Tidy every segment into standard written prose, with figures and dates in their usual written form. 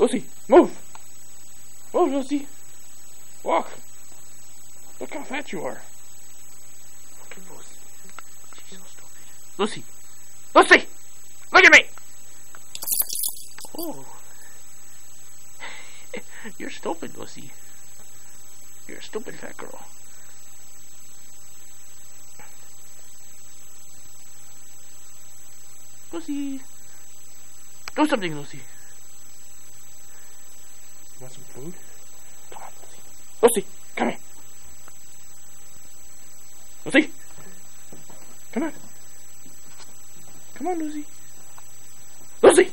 Lucy, move! Move, Lucy! Walk! Look how fat you are. Look at Lucy. She's so stupid. Lucy! Lucy! Look at me! Oh. You're stupid, Lucy. You're a stupid fat girl. Lucy! Do something, Lucy. You want some food? Come on, Lucy. Lucy, come here. Lucy! Come on. Come on, Lucy. Lucy!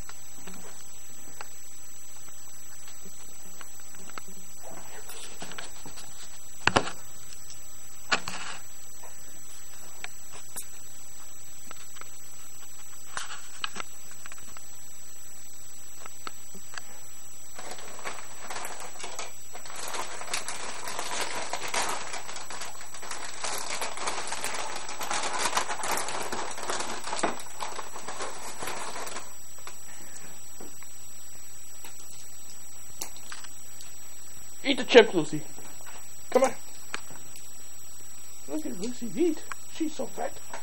Eat the chips, Lucy. Come on. Look at Lucy eat. She's so fat.